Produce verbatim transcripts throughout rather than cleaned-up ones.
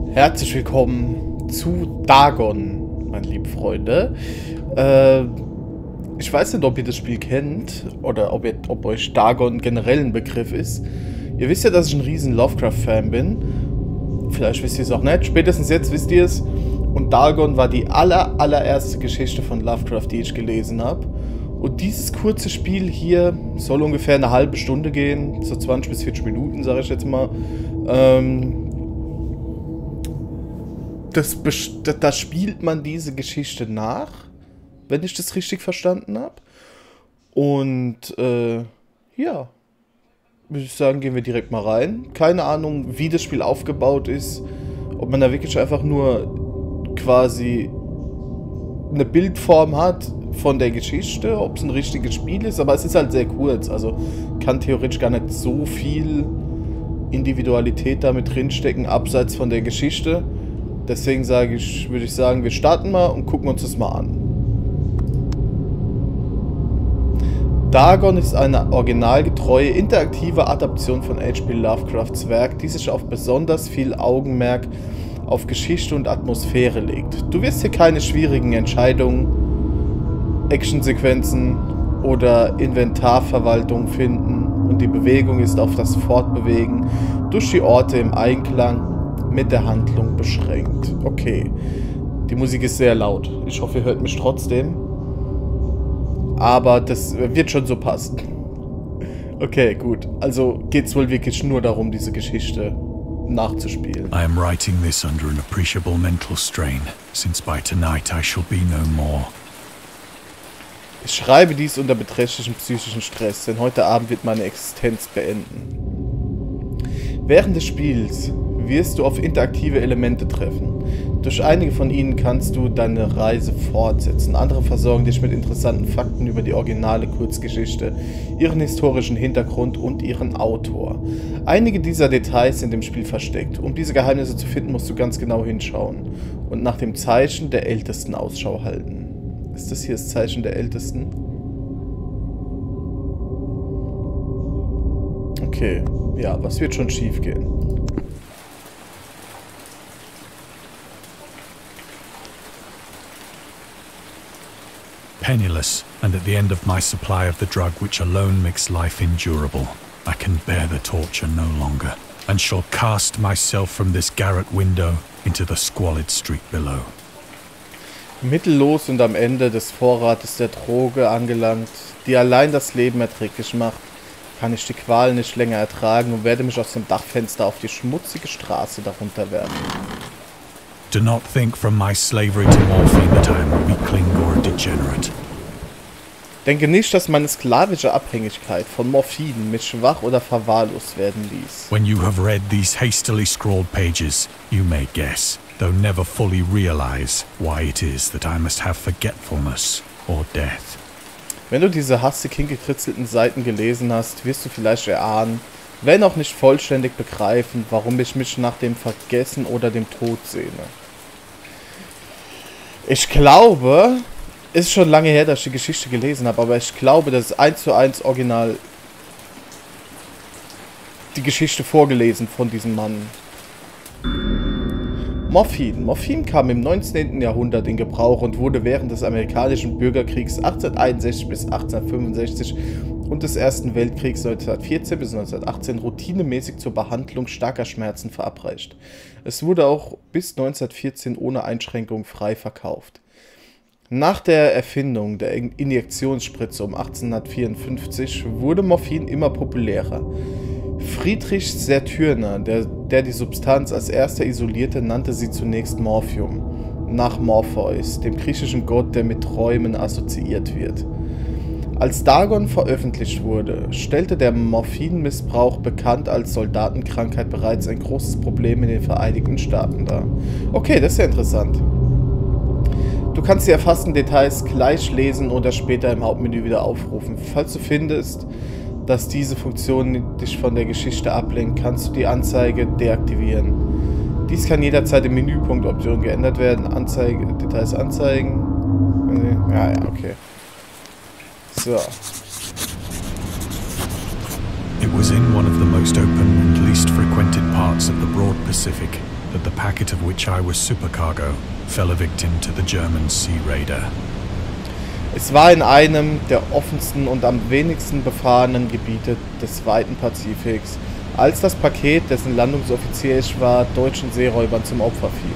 Herzlich willkommen zu Dagon, meine lieben Freunde. Äh, ich weiß nicht, ob ihr das Spiel kennt oder ob, ihr, ob euch Dagon generell ein Begriff ist. Ihr wisst ja, dass ich ein riesen Lovecraft-Fan bin. Vielleicht wisst ihr es auch nicht. Spätestens jetzt wisst ihr es. Und Dagon war die aller, allererste Geschichte von Lovecraft, die ich gelesen habe. Und dieses kurze Spiel hier soll ungefähr eine halbe Stunde gehen. So zwanzig bis vierzig Minuten, sage ich jetzt mal. Ähm... Das, da spielt man diese Geschichte nach, wenn ich das richtig verstanden habe. Und äh, ja, würde ich sagen, gehen wir direkt mal rein. Keine Ahnung, wie das Spiel aufgebaut ist. Ob man da wirklich einfach nur quasi eine Bildform hat von der Geschichte, ob es ein richtiges Spiel ist. Aber es ist halt sehr kurz, also kann theoretisch gar nicht so viel Individualität damit drinstecken, abseits von der Geschichte. Deswegen sage ich, würde ich sagen, wir starten mal und gucken uns das mal an. Dagon ist eine originalgetreue, interaktive Adaption von H P Lovecrafts Werk, die sich auf besonders viel Augenmerk auf Geschichte und Atmosphäre legt. Du wirst hier keine schwierigen Entscheidungen, Actionsequenzen oder Inventarverwaltung finden und die Bewegung ist auf das Fortbewegen durch die Orte im Einklang mit der Handlung beschränkt. Okay. Die Musik ist sehr laut. Ich hoffe, ihr hört mich trotzdem. Aber das wird schon so passen. Okay, gut. Also geht es wohl wirklich nur darum, diese Geschichte nachzuspielen. I am writing this under an appreciable mental strain, since by tonight I shall be no more. Ich schreibe dies unter beträchtlichem psychischen Stress, denn heute Abend wird meine Existenz beenden. Während des Spiels wirst du auf interaktive Elemente treffen. Durch einige von ihnen kannst du deine Reise fortsetzen. Andere versorgen dich mit interessanten Fakten über die originale Kurzgeschichte, ihren historischen Hintergrund und ihren Autor. Einige dieser Details sind im Spiel versteckt. Um diese Geheimnisse zu finden, musst du ganz genau hinschauen und nach dem Zeichen der Ältesten Ausschau halten. Ist das hier das Zeichen der Ältesten? Okay, ja, was wird schon schief gehen? Penniless, and at the end of my supply of the drug which alone makes life endurable, I can bear the torture no longer, and shall cast myself from this garret window into the squalid street below. Mittellos und am Ende des Vorrates der Droge angelangt, die allein das Leben erträglich macht, kann ich die Qual nicht länger ertragen und werde mich aus dem Dachfenster auf die schmutzige Straße darunter werfen. Do not think from my slavery to morphine that I am a weakling or a degenerate. Denke nicht, dass meine sklavische Abhängigkeit von Morphin mich schwach oder verwahrlost werden ließ. When you have read these hastily scrawled pages, you may guess, though never fully realize, why it is that I must have forgetfulness or death. Wenn du diese hastig hingekritzelten Seiten gelesen hast, wirst du vielleicht erahnen, wenn auch nicht vollständig begreifen, warum ich mich nach dem Vergessen oder dem Tod sehne. Ich glaube, ist schon lange her, dass ich die Geschichte gelesen habe, aber ich glaube, dass es eins zu eins original die Geschichte vorgelesen von diesem Mann. Morphin. Morphin kam im neunzehnten Jahrhundert in Gebrauch und wurde während des amerikanischen Bürgerkriegs achtzehnhunderteinundsechzig bis achtzehnhundertfünfundsechzig und des Ersten Weltkriegs neunzehnhundertvierzehn bis neunzehnhundertachtzehn routinemäßig zur Behandlung starker Schmerzen verabreicht. Es wurde auch bis neunzehnhundertvierzehn ohne Einschränkung frei verkauft. Nach der Erfindung der Injektionsspritze um achtzehnhundertvierundfünfzig wurde Morphin immer populärer. Friedrich Sertürner, der, der die Substanz als erster isolierte, nannte sie zunächst Morphium, nach Morpheus, dem griechischen Gott, der mit Träumen assoziiert wird. Als Dagon veröffentlicht wurde, stellte der Morphinmissbrauch, bekannt als Soldatenkrankheit, bereits ein großes Problem in den Vereinigten Staaten dar. Okay, das ist ja interessant. Du kannst die erfassten Details gleich lesen oder später im Hauptmenü wieder aufrufen. Falls du findest, dass diese Funktion dich von der Geschichte ablenkt, kannst du die Anzeige deaktivieren. Dies kann jederzeit im Menüpunkt Optionen geändert werden. Anzeige, Details anzeigen. Ja, ja, okay. So. It was in one of the most open and least frequented parts of the broad Pacific, that the packet of which I was supercargo fell a victim to the German Sea Raider. Es war in einem der offensten und am wenigsten befahrenen Gebiete des weiten Pazifiks, als das Paket, dessen Landungsoffizier ich war, deutschen Seeräubern zum Opfer fiel.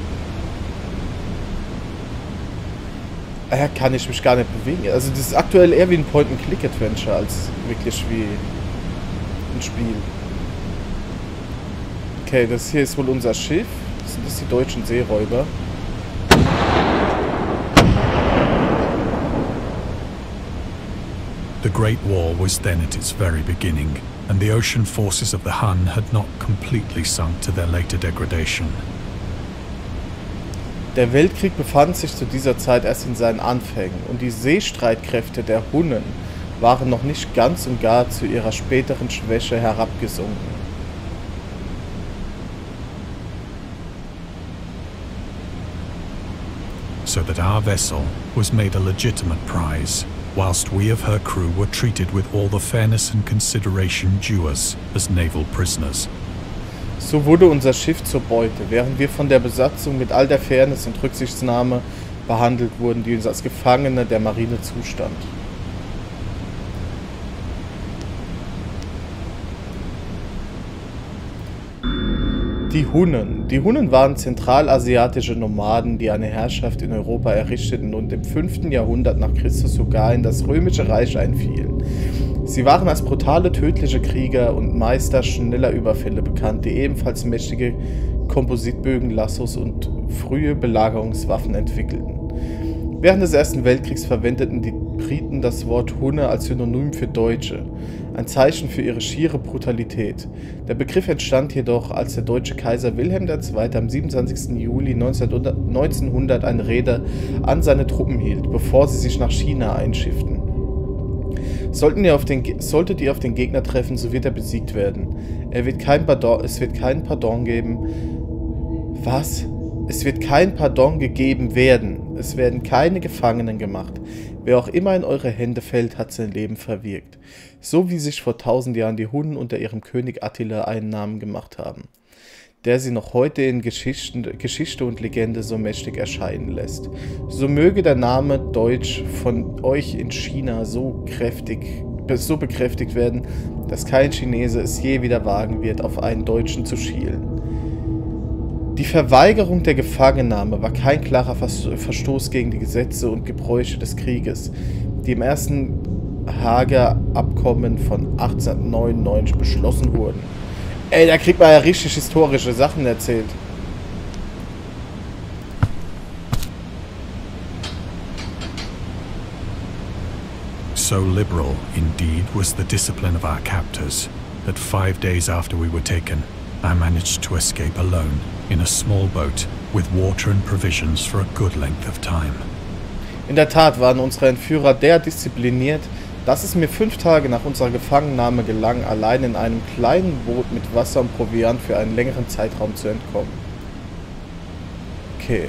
Daher kann ich mich gar nicht bewegen. Also das ist aktuell eher wie ein Point-and-Click-Adventure als wirklich wie ein Spiel. Okay, das hier ist wohl unser Schiff. Sind das die deutschen Seeräuber? The Great War was then at its very beginning, and the ocean forces of the Hun had not completely sunk to their later degradation. Der Weltkrieg befand sich zu dieser Zeit erst in seinen Anfängen und die Seestreitkräfte der Hunnen waren noch nicht ganz und gar zu ihrer späteren Schwäche herabgesunken. So that our vessel was made a legitimate prize, whilst we of her crew were treated with all the fairness and consideration due us as naval prisoners. So wurde unser Schiff zur Beute, während wir von der Besatzung mit all der Fairness und Rücksichtnahme behandelt wurden, die uns als Gefangene der Marine zustand. Die Hunnen. Die Hunnen waren zentralasiatische Nomaden, die eine Herrschaft in Europa errichteten und im fünften Jahrhundert nach Christus sogar in das Römische Reich einfielen. Sie waren als brutale, tödliche Krieger und Meister schneller Überfälle bekannt, die ebenfalls mächtige Kompositbögen, Lassos und frühe Belagerungswaffen entwickelten. Während des Ersten Weltkriegs verwendeten die Briten das Wort Hunne als Synonym für Deutsche, ein Zeichen für ihre schiere Brutalität. Der Begriff entstand jedoch, als der deutsche Kaiser Wilhelm der Zweite am siebenundzwanzigsten Juli neunzehnhundert eine Rede an seine Truppen hielt, bevor sie sich nach China einschifften. Sollten ihr auf den, solltet ihr auf den Gegner treffen, so wird er besiegt werden. Er wird kein Pardon, es wird kein Pardon geben. Was? Es wird kein Pardon gegeben werden. Es werden keine Gefangenen gemacht. Wer auch immer in eure Hände fällt, hat sein Leben verwirkt. So wie sich vor tausend Jahren die Hunnen unter ihrem König Attila einen Namen gemacht haben, der sie noch heute in Geschichten, Geschichte und Legende so mächtig erscheinen lässt. So möge der Name Deutsch von euch in China so kräftig, so bekräftigt werden, dass kein Chinese es je wieder wagen wird, auf einen Deutschen zu schielen. Die Verweigerung der Gefangennahme war kein klarer Verstoß gegen die Gesetze und Gebräuche des Krieges, die im ersten Haager Abkommen von achtzehnhundertneunundneunzig beschlossen wurden. Ey, da kriegt man ja richtig historische Sachen erzählt. So liberal, indeed, was the discipline of our captors, that five days after we were taken, I managed to escape alone in a small boat with water and provisions for a good length of time. In der Tat waren unsere Entführer derart diszipliniert, dass es mir fünf Tage nach unserer Gefangennahme gelang, allein in einem kleinen Boot mit Wasser und Proviant für einen längeren Zeitraum zu entkommen. Okay.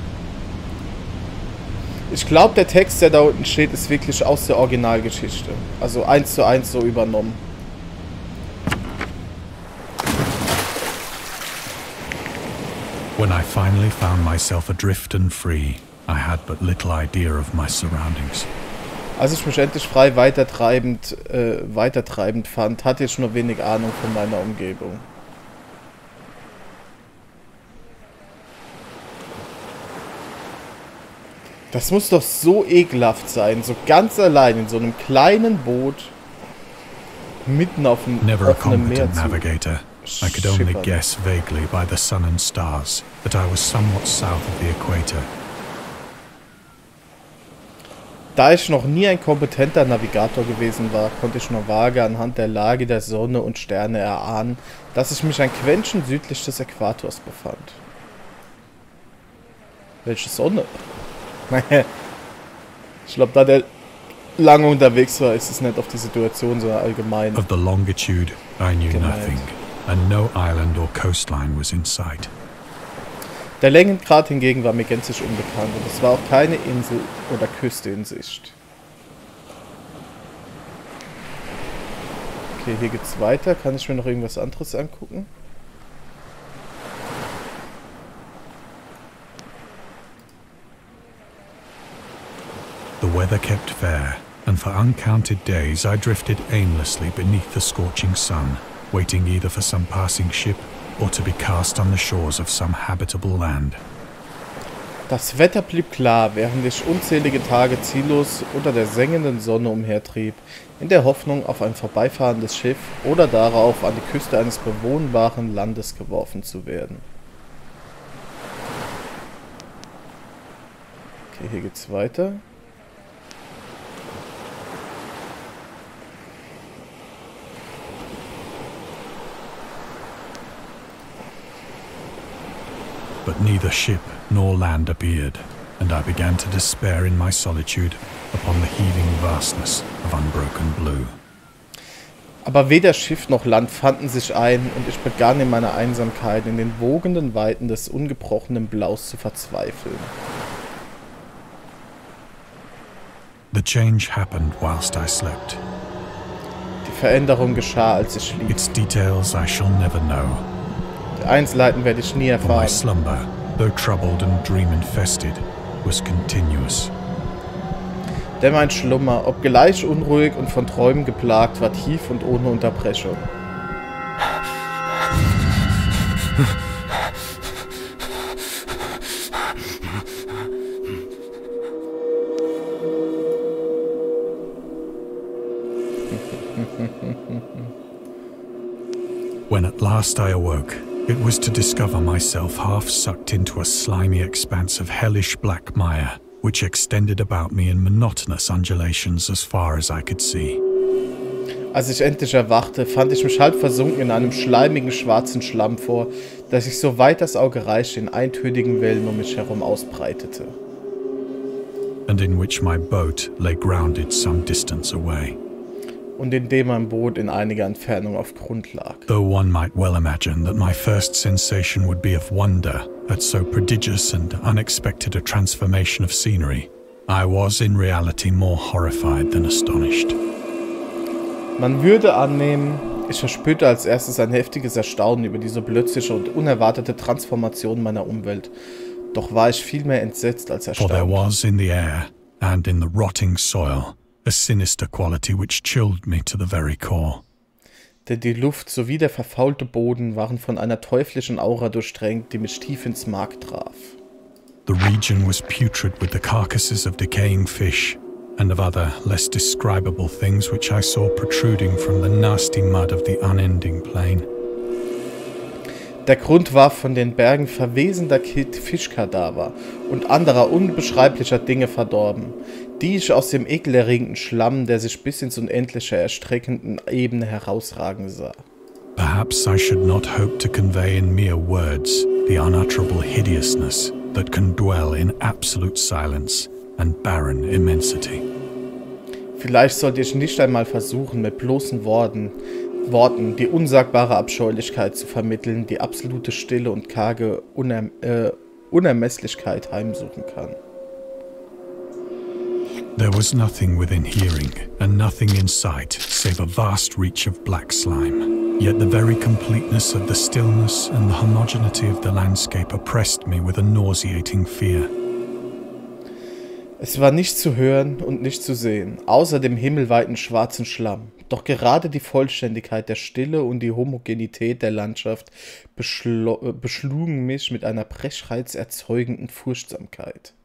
Ich glaube, der Text, der da unten steht, ist wirklich aus der Originalgeschichte. Also eins zu eins so übernommen. When I finally found myself adrift and free, I had but little idea of my surroundings. Als ich mich endlich frei weitertreibend, äh, weitertreibend fand, hatte ich nur wenig Ahnung von meiner Umgebung. Das muss doch so ekelhaft sein, so ganz allein in so einem kleinen Boot mitten auf dem Never a offenen Meer competent zu navigator, I could only schippern. guess vaguely by the sun and stars that I was somewhat south of the equator. Da ich noch nie ein kompetenter Navigator gewesen war, konnte ich nur vage anhand der Lage der Sonne und Sterne erahnen, dass ich mich ein Quäntchen südlich des Äquators befand. Welche Sonne? Ich glaube, da der lange unterwegs war, ist es nicht auf die Situation, sondern allgemein. Of the longitude, I knew gemeint. nothing, and no island or coastline was in sight. Der Längengrad hingegen war mir gänzlich unbekannt und es war auch keine Insel oder Küste in Sicht. Okay, hier geht's weiter. Kann ich mir noch irgendwas anderes angucken? The weather kept fair, and for uncounted days I drifted aimlessly beneath the scorching sun, waiting either for some passing ship or to be cast on the shores of some habitable land. Das Wetter blieb klar, während ich unzählige Tage ziellos unter der sengenden Sonne umhertrieb, in der Hoffnung auf ein vorbeifahrendes Schiff oder darauf, an die Küste eines bewohnbaren Landes geworfen zu werden. Okay, hier geht's weiter. But neither ship nor land appeared, and I began to despair in my solitude upon the heaving vastness of unbroken blue. Aber weder Schiff noch Land fanden sich ein, und ich begann in meiner Einsamkeit in den wogenden Weiten des ungebrochenen Blaus zu verzweifeln. The change happened whilst I slept. Die Veränderung geschah, als ich schlief. Its details I shall never know. Die Einzelheiten werde ich nie For my erfahren. slumber, though troubled and dream-infested, was continuous. Denn mein Schlummer, obgleich unruhig und von Träumen geplagt, war tief und ohne Unterbrechung. When at last I awoke, it was to discover myself half sucked into a slimy expanse of hellish black mire, which extended about me in monotonous undulations as far as I could see. Als ich endlich erwachte, fand ich mich halb versunken in einem schleimigen schwarzen Schlamm vor, der sich so weit das Auge reichte in eintönigen Wellen um mich herum ausbreitete. And in which my boat lay grounded some distance away. Und in dem mein Boot in einiger Entfernung auf Grund lag. Though one might well imagine that my first sensation would be of wonder at so prodigious and unexpected a transformation of scenery, I was in reality more horrified than astonished. Man würde annehmen, ich verspürte als erstes ein heftiges Erstaunen über diese plötzliche und unerwartete Transformation meiner Umwelt. Doch war ich vielmehr entsetzt als For there erstaunt. was in the air, and in the rotting soil, a sinister quality which chilled me to the very core. Denn die Luft sowie der verfaulte Boden waren von einer teuflischen Aura durchdrängt, die mich tief ins Mark traf. The region was putrid with the carcasses of decaying fish, and of other, less describable things which I saw protruding from the nasty mud of the unending plain. Der Grund war von den Bergen verwesender Kit Fischkadaver und anderer unbeschreiblicher Dinge verdorben, die ich aus dem ekelerregenden Schlamm, der sich bis ins Unendliche erstreckenden Ebene herausragen sah. Perhaps I should not hope to convey in mere words the unutterable hideousness that can dwell in absolute silence and barren immensity. Vielleicht sollte ich nicht einmal versuchen, mit bloßen Worten, Worten die unsagbare Abscheulichkeit zu vermitteln, die absolute Stille und karge Unerm äh, Unermesslichkeit heimsuchen kann. There was nothing within hearing, and nothing in sight, save a vast reach of black slime. Yet the very completeness of the stillness and the homogeneity of the landscape oppressed me with a nauseating fear. Es war nichts zu hören und nicht zu sehen, außer dem himmelweiten schwarzen Schlamm. Doch gerade die Vollständigkeit der Stille und die Homogenität der Landschaft beschlugen mich mit einer brechreizerzeugenden Furchtsamkeit.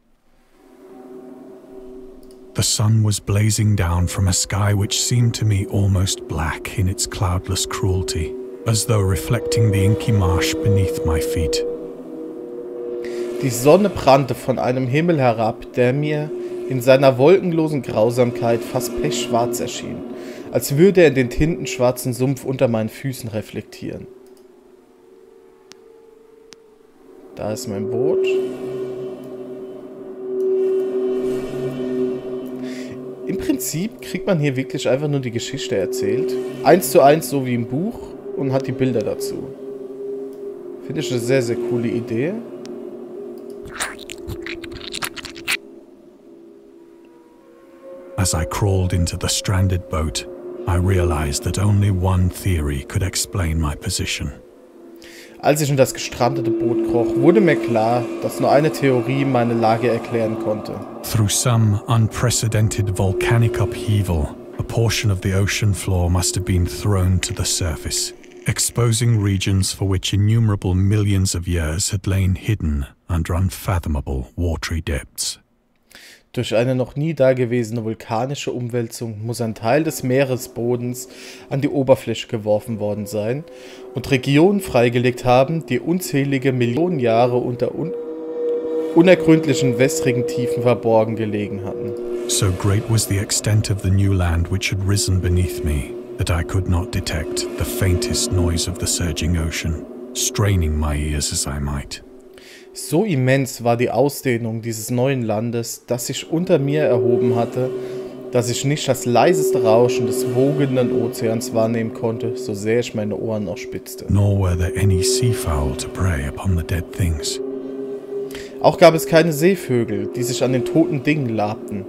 The sun was blazing down from a sky which seemed to me almost black in its cloudless cruelty, as though reflecting the inky marsh beneath my feet. Die Sonne brannte von einem Himmel herab, der mir in seiner wolkenlosen Grausamkeit fast pechschwarz erschien, als würde er den tintenschwarzen Sumpf unter meinen Füßen reflektieren. Da ist mein Boot. Im Prinzip kriegt man hier wirklich einfach nur die Geschichte erzählt. Eins zu eins, so wie im Buch, und hat die Bilder dazu. Finde ich eine sehr, sehr coole Idee. As I crawled into the stranded boat, I realized that only one theory could explain my position. Als ich in das gestrandete Boot kroch, wurde mir klar, dass nur eine Theorie meine Lage erklären konnte. Through some unprecedented volcanic upheaval, a portion of the ocean floor must have been thrown to the surface, exposing regions for which innumerable millions of years had lain hidden under unfathomable watery depths. Durch eine noch nie dagewesene vulkanische Umwälzung muss ein Teil des Meeresbodens an die Oberfläche geworfen worden sein und Regionen freigelegt haben, die unzählige Millionen Jahre unter un unergründlichen wässrigen Tiefen verborgen gelegen hatten. So great was the extent of the new land which had risen beneath me, that I could not detect the faintest noise of the surging ocean, straining my ears as I might. So immens war die Ausdehnung dieses neuen Landes, das sich unter mir erhoben hatte, dass ich nicht das leiseste Rauschen des wogenden Ozeans wahrnehmen konnte, so sehr ich meine Ohren auch spitzte. Nor were there any seafowl to prey upon the dead things. Auch gab es keine Seevögel, die sich an den toten Dingen labten.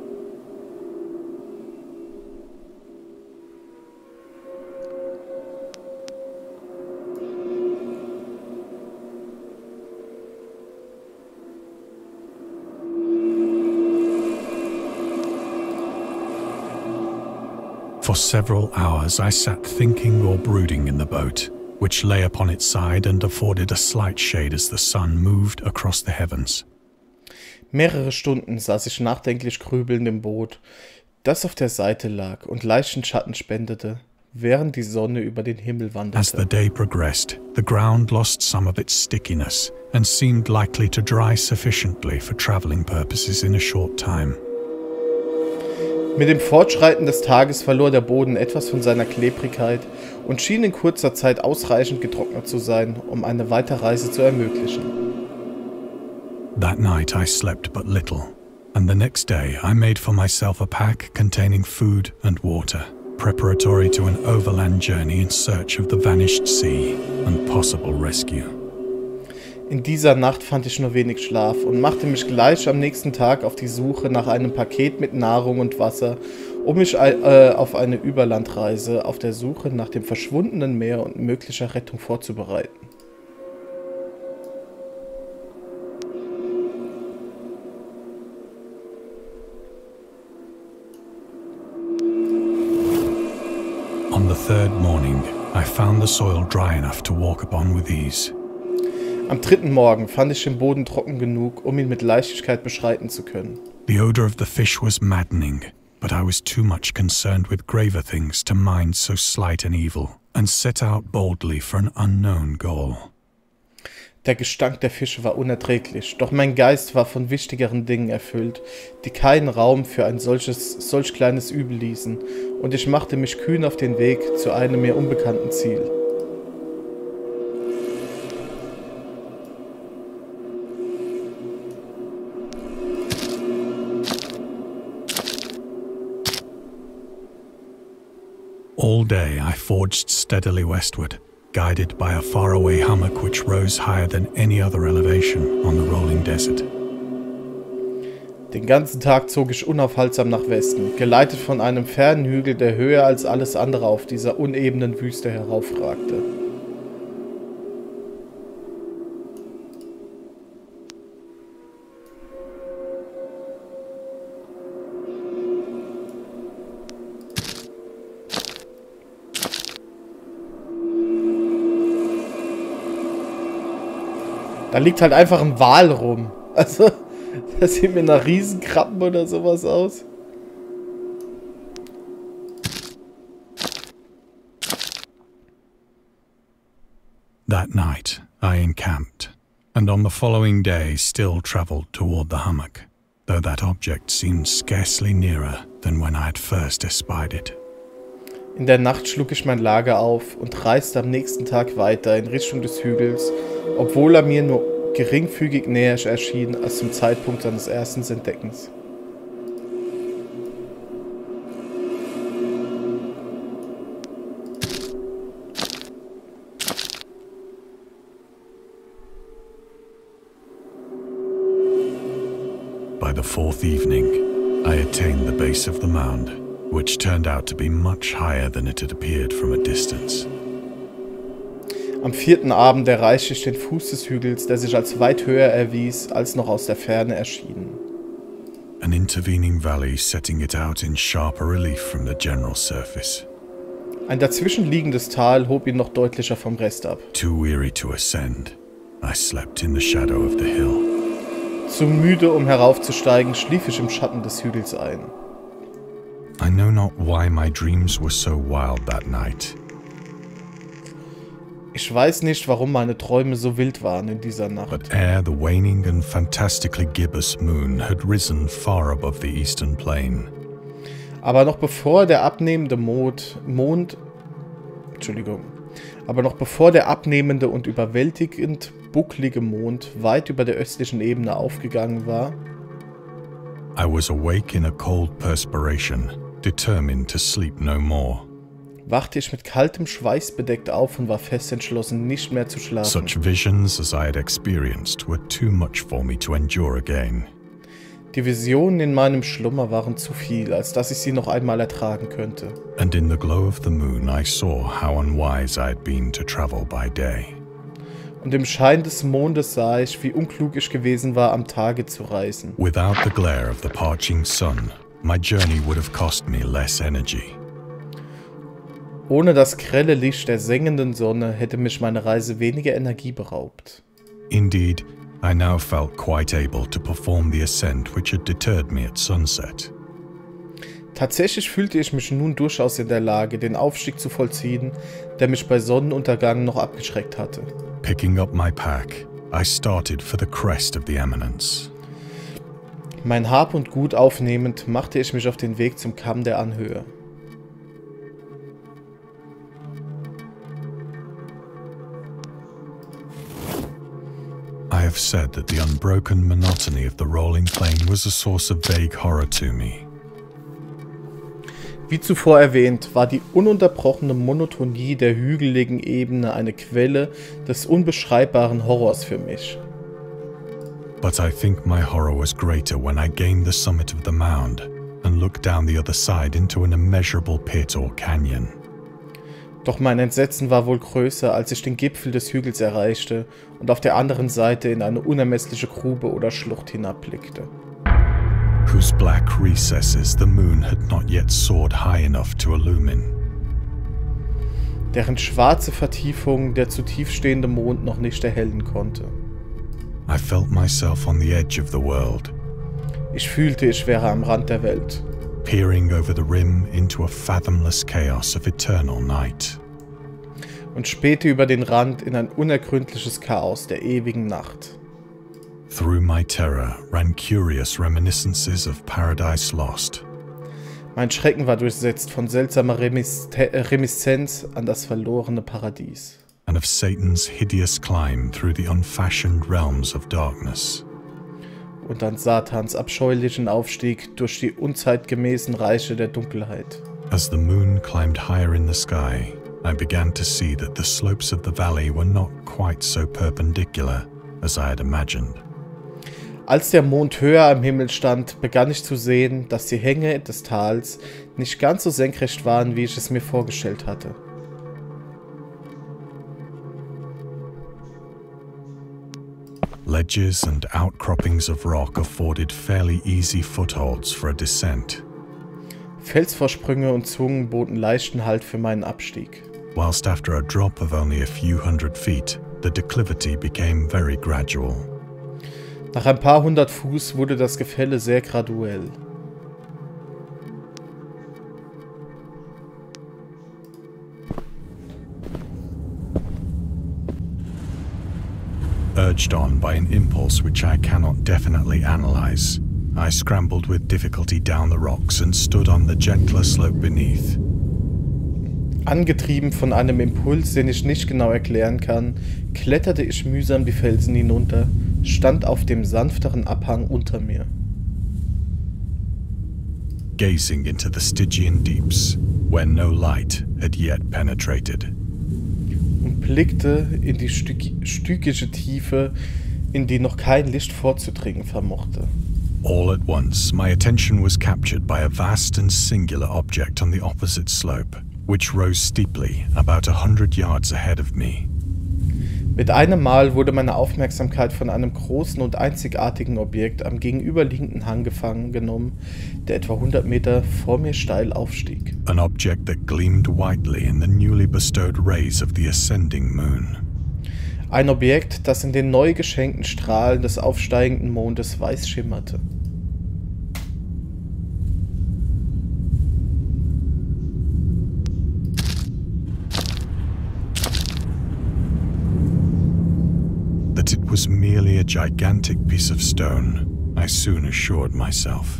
For several hours I sat thinking or brooding in the boat, which lay upon its side and afforded a slight shade as the sun moved across the heavens. Mehrere Stunden saß ich nachdenklich grübelnd im Boot, das auf der Seite lag und leichten Schatten spendete, während die Sonne über den Himmel wanderte. As the day progressed, the ground lost some of its stickiness and seemed likely to dry sufficiently for traveling purposes in a short time. Mit dem Fortschreiten des Tages verlor der Boden etwas von seiner Klebrigkeit und schien in kurzer Zeit ausreichend getrocknet zu sein, um eine Weiterreise zu ermöglichen. That night I slept but little, and the next day I made for myself a pack containing food and water, preparatory to an overland journey in search of the vanished sea and possible rescue. In dieser Nacht fand ich nur wenig Schlaf und machte mich gleich am nächsten Tag auf die Suche nach einem Paket mit Nahrung und Wasser, um mich äh, auf eine Überlandreise auf der Suche nach dem verschwundenen Meer und möglicher Rettung vorzubereiten. On the third morning, I found the soil dry enough to walk upon with ease. Am dritten Morgen fand ich den Boden trocken genug, um ihn mit Leichtigkeit beschreiten zu können. The odor of the fish was maddening, but I was too much concerned with graver things to mind so slight an evil, and set out boldly for an unknown goal. Der Gestank der Fische war unerträglich, doch mein Geist war von wichtigeren Dingen erfüllt, die keinen Raum für ein solches, solch kleines Übel ließen, und ich machte mich kühn auf den Weg zu einem mir unbekannten Ziel. All day I forged steadily westward, guided by a faraway hummock which rose higher than any other elevation on the rolling desert. Den ganzen Tag zog ich unaufhaltsam nach Westen, geleitet von einem fernen Hügel, der höher als alles andere auf dieser unebenen Wüste heraufragte. Da liegt halt einfach ein Wal rum. Also, das sieht mir nach Riesenkrabben oder sowas aus. That night I encamped, and on the following day still travelled toward the hummock, though that object seemed scarcely nearer than when I had first espied it. In der Nacht schlug ich mein Lager auf und reiste am nächsten Tag weiter in Richtung des Hügels, obwohl er mir nur geringfügig näher erschien als zum Zeitpunkt seines ersten Entdeckens. By the fourth evening, I attained the base of the mound, which turned out to be much higher than it had appeared from a distance. Am vierten Abend erreichte ich den Fuß des Hügels, der sich als weit höher erwies, als noch aus der Ferne erschien. An intervening valley setting it out in sharper relief from the general surface. Ein dazwischenliegendes Tal hob ihn noch deutlicher vom Rest ab. Too weary to ascend, I slept in the shadow of the hill. Zu müde, um heraufzusteigen, schlief ich im Schatten des Hügels ein. I know not why my dreams were so wild that night. Ich weiß nicht, warum meine Träume so wild waren in dieser Nacht. But ere the waning and fantastically gibbous moon had risen far above the eastern plain. Aber noch bevor der abnehmende Mond, Mond, Entschuldigung, aber noch bevor der abnehmende und überwältigend bucklige Mond weit über der östlichen Ebene aufgegangen war, I was awake in a cold perspiration, determined to sleep no more. wachte ich mit kaltem Schweiß bedeckt auf und war fest entschlossen, nicht mehr zu schlafen. Such visions as I had experienced were too much for me to endure again. Die Visionen in meinem Schlummer waren zu viel, als dass ich sie noch einmal ertragen könnte. And in the glow of the moon I saw how unwise I had been to travel by day. Und im Schein des Mondes sah ich, wie unklug ich gewesen war, am Tage zu reisen. Without the glare of the parching sun, my journey would have cost me less energy. Ohne das grelle Licht der sengenden Sonne hätte mich meine Reise weniger Energie beraubt. Indeed, I now felt quite able to perform the ascent which had deterred me at sunset. Tatsächlich fühlte ich mich nun durchaus in der Lage, den Aufstieg zu vollziehen, der mich bei Sonnenuntergang noch abgeschreckt hatte. Picking up my pack, I started for the crest of the eminence. Mein Hab und Gut aufnehmend, machte ich mich auf den Weg zum Kamm der Anhöhe. I have said that the unbroken monotony of the rolling plain was a source of vague horror to me. Wie zuvor erwähnt, war die ununterbrochene Monotonie der hügeligen Ebene eine Quelle des unbeschreibbaren Horrors für mich. But I think my horror was greater when I gained the summit of the mound and looked down the other side into an immeasurable pit or canyon. Doch mein Entsetzen war wohl größer, als ich den Gipfel des Hügels erreichte und auf der anderen Seite in eine unermessliche Grube oder Schlucht hinabblickte. Whose black recesses the moon had not yet soared high enough to illumine. Deren schwarze Vertiefung der zu tief stehende Mond noch nicht erhellen konnte. I felt myself on the edge of the world. Ich fühlte, ich wäre am Rand der Welt. Peering over the rim into a fathomless chaos of eternal night. Und spähte über den Rand in ein unergründliches Chaos der ewigen Nacht. Through my terror ran curious reminiscences of Paradise Lost. Mein Schrecken war durchsetzt von seltsamer Remiste- Reminiszenz an das verlorene Paradies. And of Satan's hideous climb through the unfashioned realms of darkness. Und an Satans abscheulichen Aufstieg durch die unzeitgemäßen Reiche der Dunkelheit. As the moon climbed higher in the sky, I began to see that the slopes of the valley were not quite so perpendicular as I had imagined. Als der Mond höher am Himmel stand, begann ich zu sehen, dass die Hänge des Tals nicht ganz so senkrecht waren, wie ich es mir vorgestellt hatte. Ledges and outcroppings of rock afforded fairly easy footholds for a descent. Felsvorsprünge und Zungen boten leichten Halt für meinen Abstieg. Whilst after a drop of only a few hundred feet, the declivity became very gradual. Nach ein paar hundert Fuß wurde das Gefälle sehr graduell. Urged on by an impulse which I cannot definitely analyze, I scrambled with difficulty down the rocks and stood on the gentler slope beneath. Angetrieben von einem Impuls, den ich nicht genau erklären kann, kletterte ich mühsam die Felsen hinunter, stand auf dem sanfteren Abhang unter mir. Gazing into the Stygian deeps, where no light had yet penetrated. Und blickte in die stückische Tiefe, in die noch kein Licht vorzudringen vermochte. All at once, my attention was captured by a vast and singular object on the opposite slope, which rose steeply about a hundred yards ahead of me. Mit einem Mal wurde meine Aufmerksamkeit von einem großen und einzigartigen Objekt am gegenüberliegenden Hang gefangen genommen, der etwa hundert Meter vor mir steil aufstieg. An object that gleamed whitely in the newly bestowed rays of the ascending moon. Ein Objekt, das in den neu geschenkten Strahlen des aufsteigenden Mondes weiß schimmerte. That it was merely a gigantic piece of stone, I soon assured myself.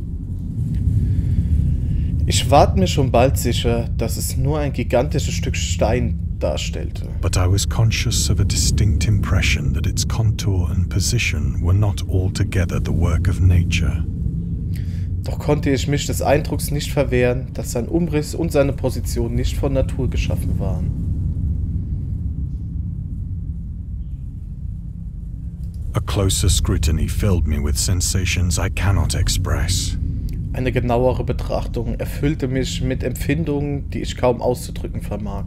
Ich war mir schon bald sicher, dass es nur ein gigantisches Stück Stein darstellte. But I was conscious of a distinct impression that its contour and position were not altogether the work of nature. Doch konnte ich mich des Eindrucks nicht verwehren, dass sein Umriss und seine Position nicht von Natur geschaffen waren. A closer scrutiny filled me with sensations I cannot express. Eine genauere Betrachtung erfüllte mich mit Empfindungen, die ich kaum auszudrücken vermag.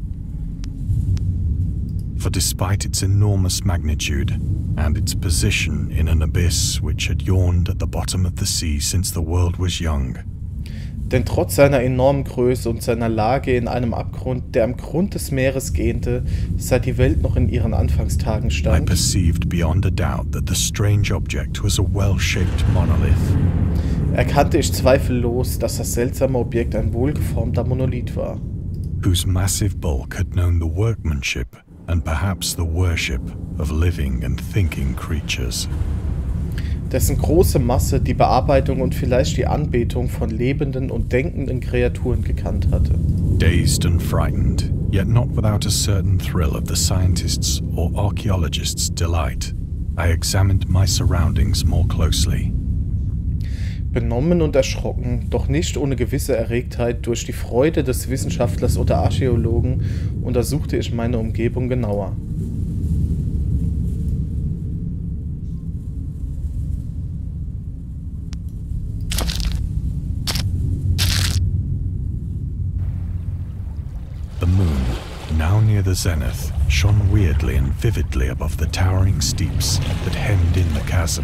For despite its enormous magnitude and its position in an abyss which had yawned at the bottom of the sea since the world was young, Denn trotz seiner enormen Größe und seiner Lage in einem Abgrund, der am Grund des Meeres gähnte, seit die Welt noch in ihren Anfangstagen I stand, perceived beyond a doubt that the strange object was a well-shaped monolith. erkannte ich zweifellos, dass das seltsame Objekt ein wohlgeformter Monolith war, whose massive bulk had known the workmanship and perhaps the worship of living and thinking creatures. dessen große Masse die Bearbeitung und vielleicht die Anbetung von lebenden und denkenden Kreaturen gekannt hatte. Dazed and frightened, yet not without a certain thrill of the scientist's or archaeologist's delight, I examined my surroundings more closely. Benommen und erschrocken, doch nicht ohne gewisse Erregtheit durch die Freude des Wissenschaftlers oder Archäologen, untersuchte ich meine Umgebung genauer. The moon, now near the zenith, shone weirdly and vividly above the towering steeps that hemmed in the chasm.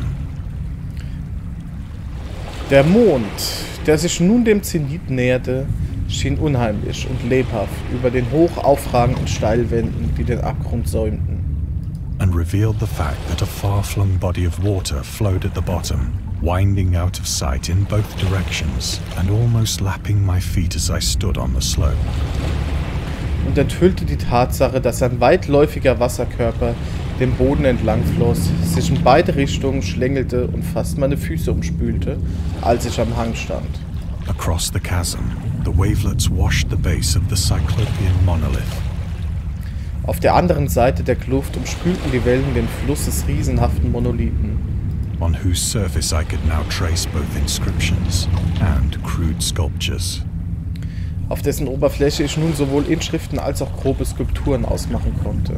Der Mond, der sich nun dem Zenit näherte, schien unheimlich und lebhaft über den hoch aufragenden Steilwänden, die den Abgrund säumten. And revealed the fact that a far-flung body of water flowed at the bottom, winding out of sight in both directions and almost lapping my feet as I stood on the slope. Und enthüllte die Tatsache, dass ein weitläufiger Wasserkörper den Boden entlang floss, sich in beide Richtungen schlängelte und fast meine Füße umspülte, als ich am Hang stand. Across the chasm, the wavelets washed the base of the Cyclopean monolith. Auf der anderen Seite der Kluft umspülten die Wellen den Fluss des riesenhaften Monolithen, on whose surface I could now trace both inscriptions and crude sculptures. auf dessen Oberfläche ich nun sowohl Inschriften als auch grobe Skulpturen ausmachen konnte.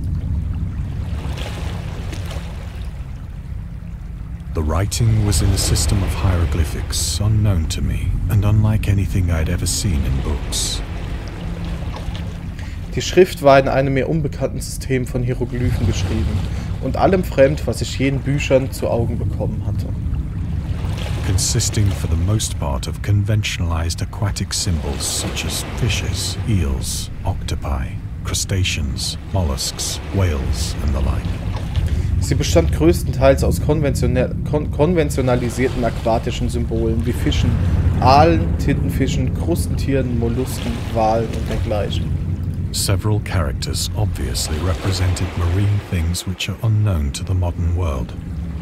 The writing was in a system of hieroglyphics unknown to me and unlike anything I'd ever seen in books. Die Schrift war in einem mir unbekannten System von Hieroglyphen geschrieben und allem fremd, was ich je in Büchern zu Augen bekommen hatte. Consisting for the most part of conventionalized aquatic symbols such as fishes, eels, octopi, crustaceans, mollusks, whales and the like. Sie bestand größtenteils aus konventionell, kon konventionalisierten aquatischen Symbolen wie Fischen, Aalen, Tintenfischen, Krustentieren, Mollusken, Walen und dergleichen. Several characters obviously represented marine things which are unknown to the modern world.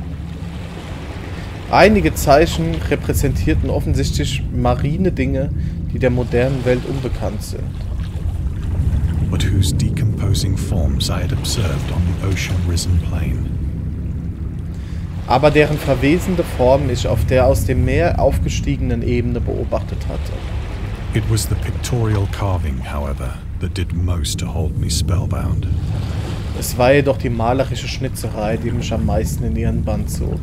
Einige Zeichen repräsentierten offensichtlich marine Dinge, die der modernen Welt unbekannt sind. But whose decomposing forms I had observed on the ocean-risen plain. Aber deren verwesende Form ich auf der aus dem Meer aufgestiegenen Ebene beobachtet hatte. It was the pictorial carving, however, that did most to hold me spellbound. Es war jedoch die malerische Schnitzerei, die mich am meisten in ihren Bann zog.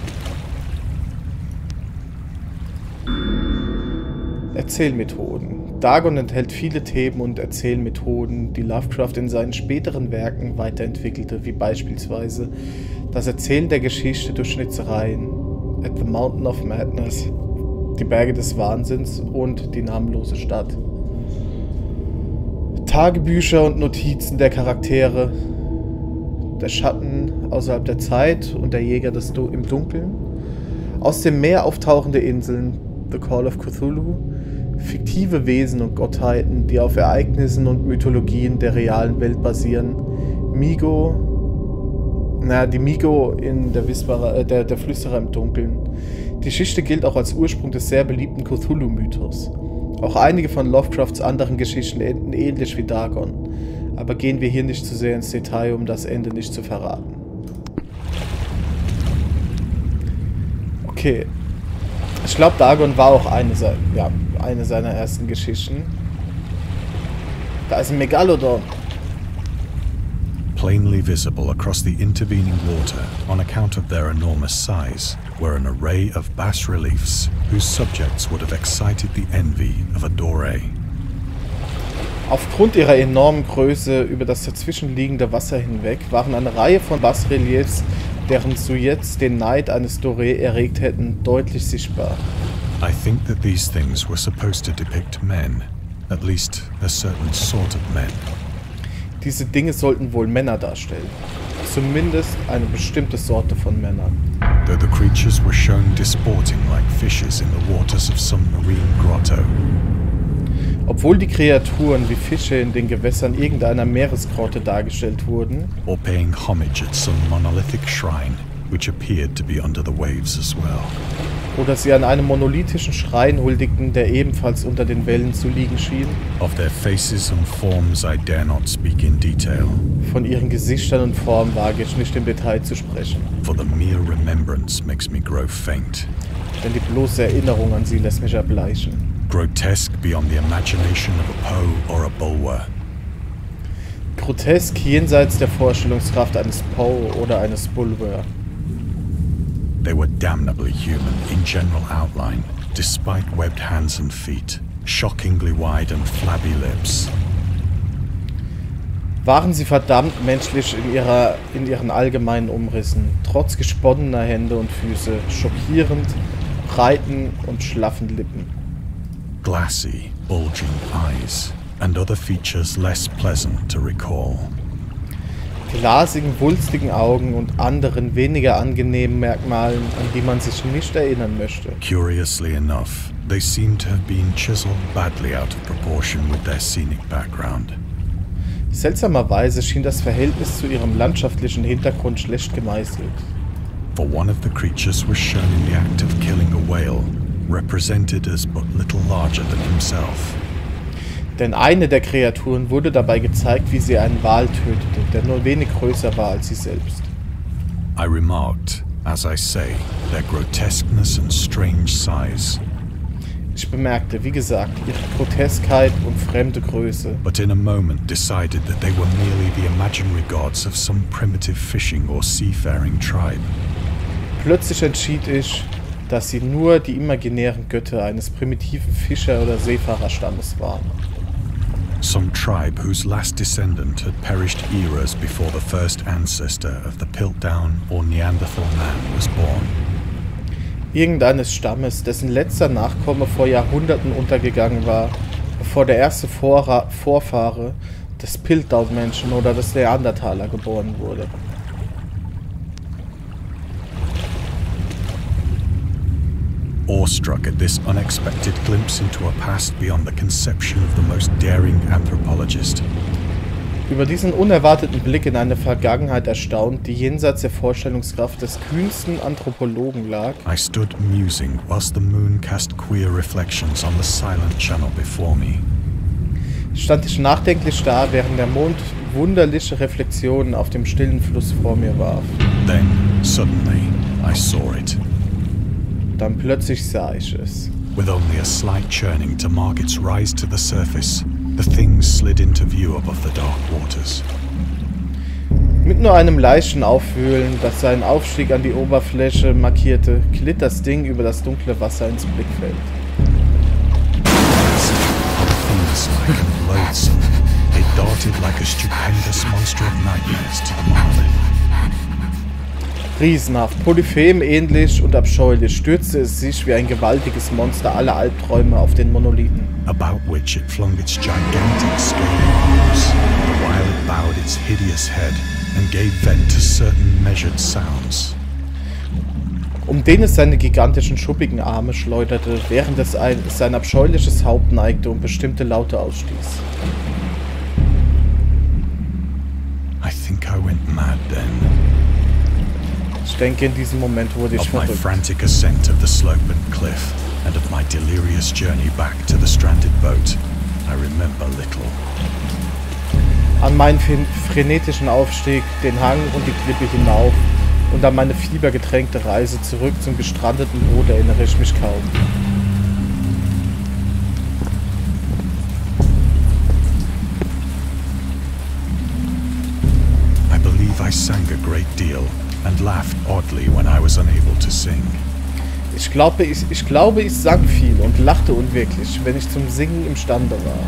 Erzählmethoden. Dagon enthält viele Themen und Erzählmethoden, die Lovecraft in seinen späteren Werken weiterentwickelte, wie beispielsweise das Erzählen der Geschichte durch Schnitzereien, At the Mountain of Madness, die Berge des Wahnsinns und die namenlose Stadt. Tagebücher und Notizen der Charaktere, der Schatten außerhalb der Zeit und der Jäger des du im Dunkeln, aus dem Meer auftauchende Inseln, The Call of Cthulhu, fiktive Wesen und Gottheiten, die auf Ereignissen und Mythologien der realen Welt basieren, Migo, na, die Migo in der, Whisperer, äh, der, der Flüsterer im Dunkeln. Die Geschichte gilt auch als Ursprung des sehr beliebten Cthulhu-Mythos. Auch einige von Lovecrafts anderen Geschichten enden ähnlich wie Dagon, aber gehen wir hier nicht zu sehr ins Detail, um das Ende nicht zu verraten. Okay. Ich glaube, Dagon war auch eine, se ja, eine seiner ersten Geschichten. Da ist ein Megalodon. Plainly visible across the intervening water, on account of their enormous size, were an array of bas-reliefs whose subjects would have excited the envy of a Doré. Aufgrund ihrer enormen Größe über das dazwischenliegende Wasser hinweg waren eine Reihe von Bas-Reliefs, deren Sujets den Neid eines Doré erregt hätten, deutlich sichtbar. I think that these things were supposed to depict men, at least a certain sort of men. Diese Dinge sollten wohl Männer darstellen. Zumindest eine bestimmte Sorte von Männern. Though the creatures were shown disporting like fishes in the waters of some marine grotto. Obwohl die Kreaturen wie Fische in den Gewässern irgendeiner Meeresgrotte dargestellt wurden, or paying homage at some monolithic shrine, which appeared to be under the waves as well. Oder sie an einem monolithischen Schrein huldigten, der ebenfalls unter den Wellen zu liegen schien. Of their faces and forms I dare not speak in detail. Von ihren Gesichtern und Formen wage ich nicht im Detail zu sprechen. For the mere remembrance makes me grow faint. Denn die bloße Erinnerung an sie lässt mich erbleichen. Grotesque beyond the imagination of a Poe or a Bulwer. Grotesk jenseits der Vorstellungskraft eines Poe oder eines Bulwer. They were damnably human in general outline, despite webbed hands and feet, shockingly wide and flabby lips. Waren sie verdammt menschlich in, ihrer, in ihren allgemeinen Umrissen, trotz gesponnener Hände und Füße, schockierend, breiten und schlaffen Lippen. Glassy, bulging eyes, and other features less pleasant to recall. Glasigen, wulstigen Augen und anderen weniger angenehmen Merkmalen, an die man sich nicht erinnern möchte. Curiously enough, they seem to have been chiseled badly out of proportion with their scenic background. Seltsamerweise schien das Verhältnis zu ihrem landschaftlichen Hintergrund schlecht gemeißelt. For one of the creatures was shown in the act of killing a whale, represented as but little larger than himself. Denn eine der Kreaturen wurde dabei gezeigt, wie sie einen Wal tötete, der nur wenig größer war als sie selbst. I remarked, as I say, their grotesqueness and strange size. Ich bemerkte, wie gesagt, ihre Groteskheit und fremde Größe. But in a moment decided that they were merely the imaginary gods of some primitive fishing or seafaring tribe. Plötzlich entschied ich, dass sie nur die imaginären Götter eines primitiven Fischer- oder Seefahrerstammes waren. Some tribe whose last descendant had perished eras before the first ancestor of the Piltdown or Neanderthal man was born. Irgendeines Stammes, dessen letzter Nachkomme vor Jahrhunderten untergegangen war, bevor der erste Vorra Vorfahre des Piltdown-Menschen oder des Neandertaler geboren wurde. Awestruck at this unexpected glimpse into a past beyond the conception of the most daring anthropologist. Über diesen unerwarteten Blick in eine Vergangenheit erstaunt, die jenseits der Vorstellungskraft des kühnsten Anthropologen lag, I stood musing whilst the moon cast queer reflections on the silent channel before me. stand ich nachdenklich da, während der Mond wunderliche Reflexionen auf dem stillen Fluss vor mir warf. Then, suddenly, I saw it. Dann plötzlich sah ich es. With only a slight churning to mark its rise to the surface, the thing slid into view above the dark waters. Mit nur einem leichten Aufwühlen, das seinen Aufstieg an die Oberfläche markierte, glitt das Ding über das dunkle Wasser ins Blickfeld. loathsome. They darted like a stupendous monster of nightmares to the monolith. Riesenhaft, Polyphem ähnlich und abscheulich stürzte es sich wie ein gewaltiges Monster aller Albträume auf den Monolithen. About which it flung its gigantic scaly arms, while it bowed its hideous head and gave vent to certain measured sounds. Um den es seine gigantischen schuppigen Arme schleuderte, während es ein, sein abscheuliches Haupt neigte und bestimmte Laute ausstieß. I think I went mad then. Ich denke, in diesem Moment wurde ich Of my verrückt. frantic ascent of the sloping cliff and of my delirious journey back to the stranded boat, I remember little. An meinen frenetischen Aufstieg, den Hang und die Klippe hinauf und an meine fiebergetränkte Reise zurück zum gestrandeten Boot erinnere ich mich kaum. I believe I sang a great deal and laughed oddly when I was unable to sing. Ich glaube, ich, ich glaube, ich sang viel und lachte unwirklich, wenn ich zum Singen imstande war.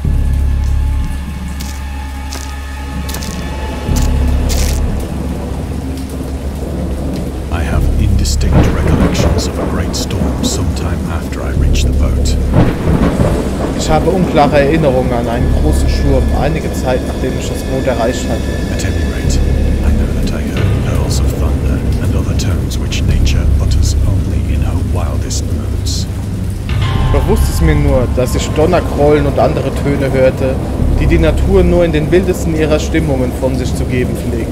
I have indistinct recollections of a great storm sometime after I reached the boat. Ich habe unklare Erinnerungen an einen großen Sturm, einige Zeit nachdem ich das Boot erreicht hatte. At any rate, I know that I heard pearls of thunder and other tones which nature utters only in her wildest moods. Bewusst ist mir nur, dass ich Donner, Grollen und andere Töne hörte, die die Natur nur in den wildesten ihrer Stimmungen von sich zu geben pflegt.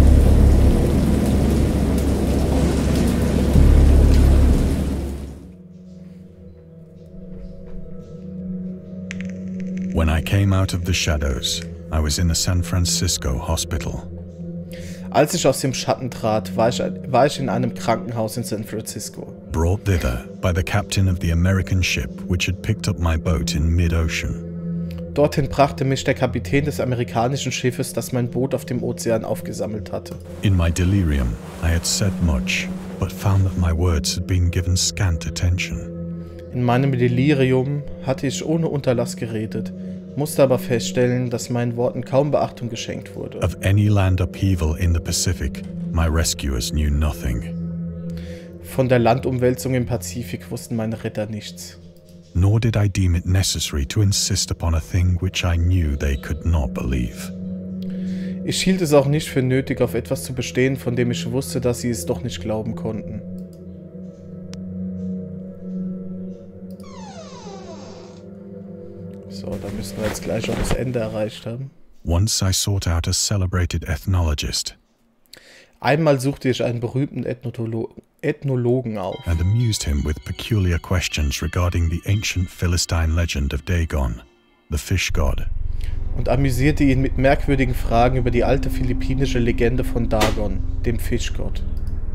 When I came out of the shadows, I was in a San Francisco hospital. Als ich aus dem Schatten trat, war ich, war ich in einem Krankenhaus in San Francisco. Brought thither by the captain of the American ship which had picked up my boat in mid-ocean. Dorthin brachte mich der Kapitän des amerikanischen Schiffes, das mein Boot auf dem Ozean aufgesammelt hatte. In my delirium, I had said much, but found that my words had been given scant attention. In meinem Delirium hatte ich ohne Unterlass geredet, musste aber feststellen, dass meinen Worten kaum Beachtung geschenkt wurde. Of any land upheaval in the Pacific, my rescuers knew nothing. Von der Landumwälzung im Pazifik wussten meine Retter nichts. Nor did I deem it necessary to insist upon a thing which I knew they could not believe. Ich hielt es auch nicht für nötig, auf etwas zu bestehen, von dem ich wusste, dass sie es doch nicht glauben konnten. So, da müssten wir jetzt gleich auch das Ende erreicht haben. Once I sought out a celebrated ethnologist Einmal suchte ich einen berühmten Ethnolo Ethnologen auf and amused him with peculiar questions regarding the ancient Philistine legend of Dagon, the fish god. und amüsierte ihn mit merkwürdigen Fragen über die alte philippinische Legende von Dagon, dem Fischgott.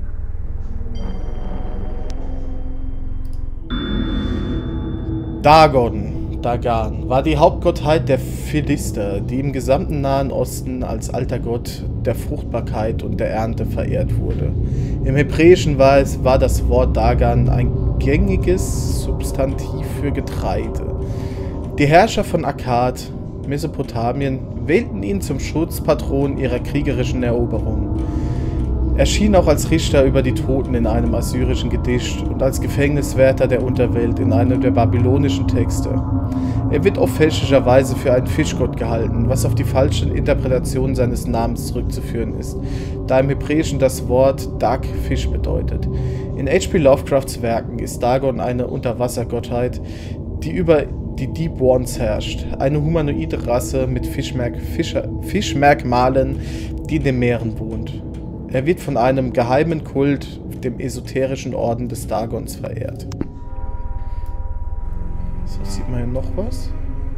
Dagon, Dagan, war die Hauptgottheit der Philister, die im gesamten Nahen Osten als alter Gott der Fruchtbarkeit und der Ernte verehrt wurde. Im Hebräischen war, es, war das Wort Dagan ein gängiges Substantiv für Getreide. Die Herrscher von Akkad, Mesopotamien, wählten ihn zum Schutzpatron ihrer kriegerischen Eroberung. Er schien auch als Richter über die Toten in einem assyrischen Gedicht und als Gefängniswärter der Unterwelt in einem der babylonischen Texte. Er wird oft fälschlicherweise für einen Fischgott gehalten, was auf die falsche Interpretation seines Namens zurückzuführen ist, da im Hebräischen das Wort Dag Fisch bedeutet. In H P Lovecrafts Werken ist Dagon eine Unterwassergottheit, die über die Deep Ones herrscht, eine humanoide Rasse mit Fischmerk Fischer Fischmerkmalen, die in den Meeren wohnt. Er wird von einem geheimen Kult, dem esoterischen Orden des Dagons, verehrt. So, sieht man hier noch was?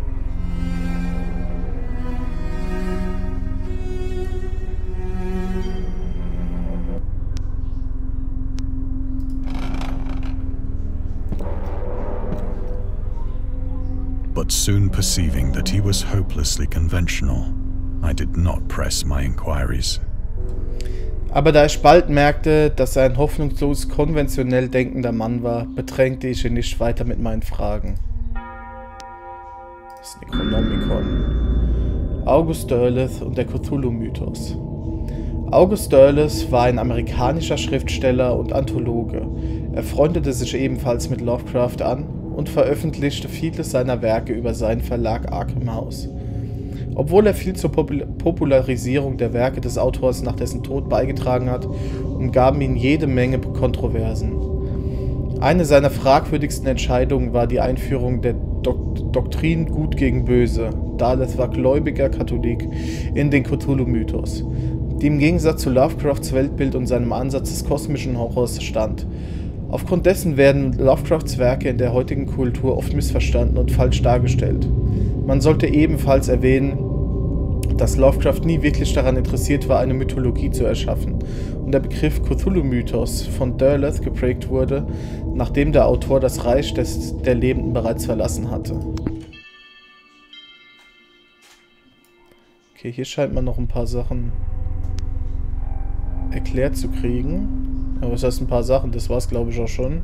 But soon perceiving that he was hopelessly conventional, I did not press my inquiries. Aber da ich bald merkte, dass er ein hoffnungslos konventionell denkender Mann war, bedrängte ich ihn nicht weiter mit meinen Fragen. Das Necronomicon. August Derleth und der Cthulhu-Mythos. August Derleth war ein amerikanischer Schriftsteller und Anthologe. Er freundete sich ebenfalls mit Lovecraft an und veröffentlichte viele seiner Werke über seinen Verlag Arkham House. Obwohl er viel zur Popul- Popularisierung der Werke des Autors nach dessen Tod beigetragen hat, umgaben ihn jede Menge Kontroversen. Eine seiner fragwürdigsten Entscheidungen war die Einführung der Dok- Doktrin Gut gegen Böse. Derleth war gläubiger Katholik in den Cthulhu-Mythos, die im Gegensatz zu Lovecrafts Weltbild und seinem Ansatz des kosmischen Horrors stand. Aufgrund dessen werden Lovecrafts Werke in der heutigen Kultur oft missverstanden und falsch dargestellt. Man sollte ebenfalls erwähnen, dass Lovecraft nie wirklich daran interessiert war, eine Mythologie zu erschaffen und der Begriff Cthulhu-Mythos von Derleth geprägt wurde, nachdem der Autor das Reich des, der Lebenden bereits verlassen hatte. Okay, hier scheint man noch ein paar Sachen erklärt zu kriegen. Aber was heißt ein paar Sachen? Das war es, glaube ich, auch schon.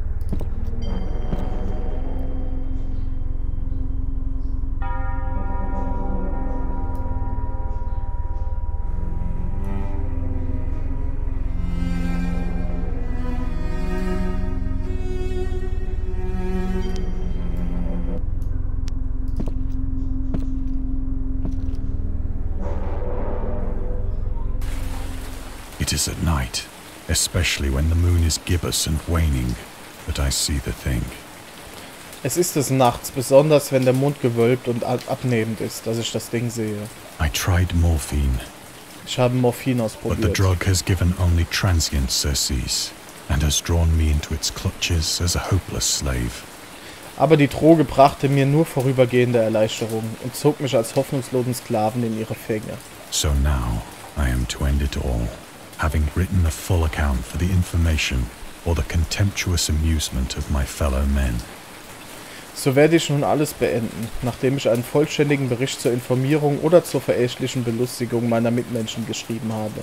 It is at night, especially when the moon is gibbous and waning, that I see the thing. Es ist des Nachts, besonders wenn der Mond gewölbt und abnehmend ist, dass ich das Ding sehe. I tried morphine, Ich habe Morphin but the ausprobiert. drug has given only transient surcease, and has drawn me into its clutches as a hopeless slave. Aber die Droge brachte mir nur vorübergehende Erleichterung und zog mich als hoffnungslosen Sklaven in ihre Fänge. So now, I am to end it all, having written a full account for the information or the contemptuous amusement of my fellow men. So werde ich nun alles beenden, nachdem ich einen vollständigen Bericht zur Informierung oder zur verächtlichen Belustigung meiner Mitmenschen geschrieben habe.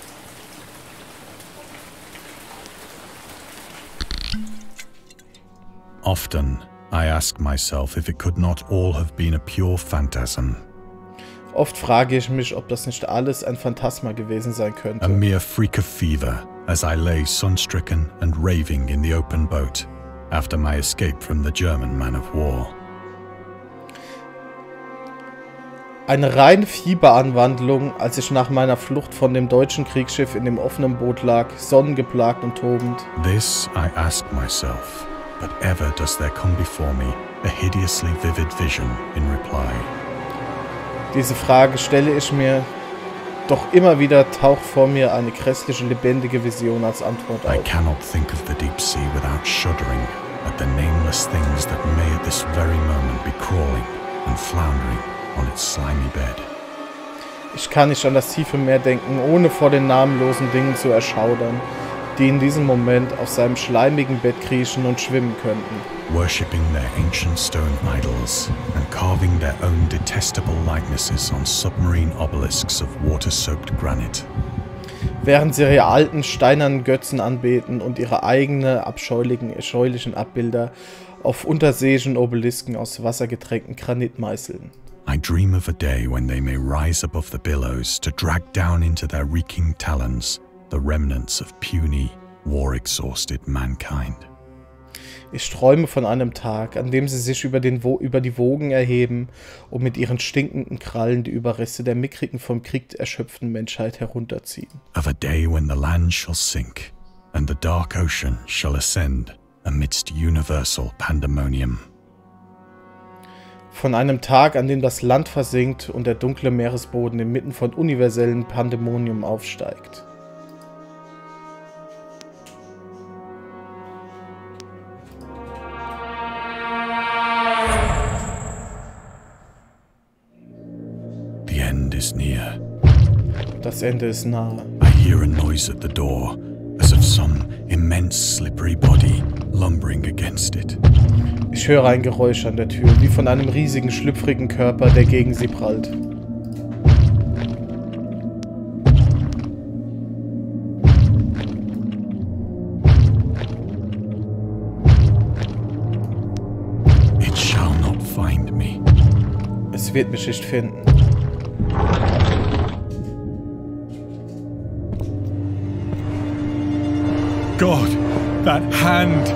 Often, I ask myself if it could not all have been a pure phantasm, Oft frage ich mich, ob das nicht alles ein Phantasma gewesen sein a könnte. mere freak of fever, as I lay sun-stricken and raving in the open boat after my escape from the German man of war. Eine reine Fieberanwandlung, als ich nach meiner Flucht von dem deutschen Kriegsschiff in dem offenen Boot lag, sonnengeplagt und tobend. This I ask myself, but ever does there come before me a hideously vivid vision in reply. Diese Frage stelle ich mir, doch immer wieder taucht vor mir eine grässliche, lebendige Vision als Antwort I auf. cannot think of the deep sea without shuddering at the nameless things that may at this very moment be crawling and floundering on its slimy bed. Ich kann nicht an das tiefe Meer denken, ohne vor den namenlosen Dingen zu erschaudern, die in diesem Moment auf seinem schleimigen Bett kriechen und schwimmen könnten. Worshipping their ancient stone idols and carving their own detestable likenesses on submarine obelisks of water-soaked granite. Während sie ihre alten steinernen Götzen anbeten und ihre eigenen abscheulichen, abscheulichen Abbilder auf unterseeischen Obelisken aus wassergetränkten Granit meißeln. I dream of a day when they may rise above the billows to drag down into their reeking talons the remnants of puny, war-exhausted mankind. Ich träume von einem Tag, an dem sie sich über, den Wo- über die Wogen erheben, um mit ihren stinkenden Krallen die Überreste der mickrigen, vom Krieg erschöpften Menschheit herunterziehen. Of a day when the land shall sink and the dark ocean shall ascend amidst universal pandemonium. Von einem Tag, an dem das Land versinkt und der dunkle Meeresboden inmitten von universellen Pandemonium aufsteigt. The end is near. Das Ende ist nahe. I hear a noise at the door, as of some immense slippery body lumbering against it. Ich höre ein Geräusch an der Tür, wie von einem riesigen, schlüpfrigen Körper, der gegen sie prallt. It shall not find me. sie wird mich nicht finden. God, that hand!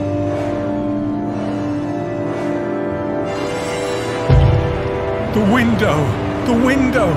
The window! The window!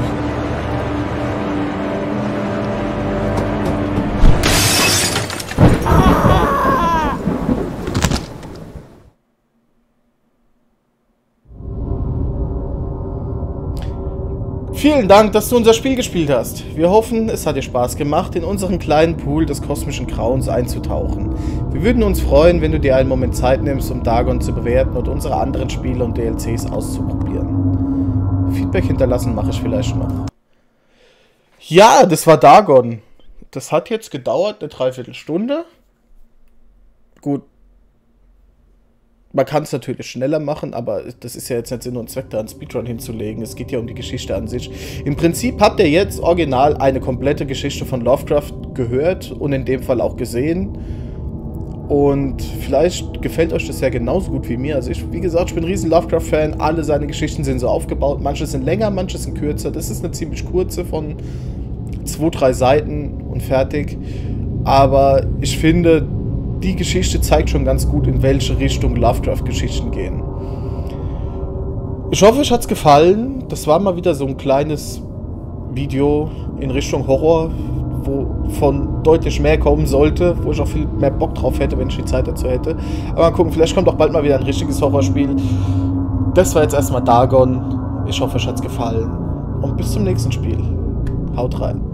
Vielen Dank, dass du unser Spiel gespielt hast. Wir hoffen, es hat dir Spaß gemacht, in unseren kleinen Pool des kosmischen Grauens einzutauchen. Wir würden uns freuen, wenn du dir einen Moment Zeit nimmst, um Dagon zu bewerten und unsere anderen Spiele und D L Cs auszuprobieren. Feedback hinterlassen mache ich vielleicht noch. Ja, das war Dagon. Das hat jetzt gedauert, eine Dreiviertelstunde. Gut. Man kann es natürlich schneller machen, aber das ist ja jetzt nicht Sinn und Zweck, da einen Speedrun hinzulegen. Es geht ja um die Geschichte an sich. Im Prinzip habt ihr jetzt original eine komplette Geschichte von Lovecraft gehört und in dem Fall auch gesehen. Und vielleicht gefällt euch das ja genauso gut wie mir. Also ich, wie gesagt, ich bin ein riesen Lovecraft-Fan. Alle seine Geschichten sind so aufgebaut. Manche sind länger, manche sind kürzer. Das ist eine ziemlich kurze von zwei, drei Seiten und fertig. Aber ich finde, die Geschichte zeigt schon ganz gut, in welche Richtung Lovecraft-Geschichten gehen. Ich hoffe, euch hat es gefallen. Das war mal wieder so ein kleines Video in Richtung Horror, wovon deutlich mehr kommen sollte, wo ich auch viel mehr Bock drauf hätte, wenn ich die Zeit dazu hätte. Aber mal gucken, vielleicht kommt auch bald mal wieder ein richtiges Horrorspiel. Das war jetzt erstmal Dagon. Ich hoffe, euch hat es gefallen. Und bis zum nächsten Spiel. Haut rein.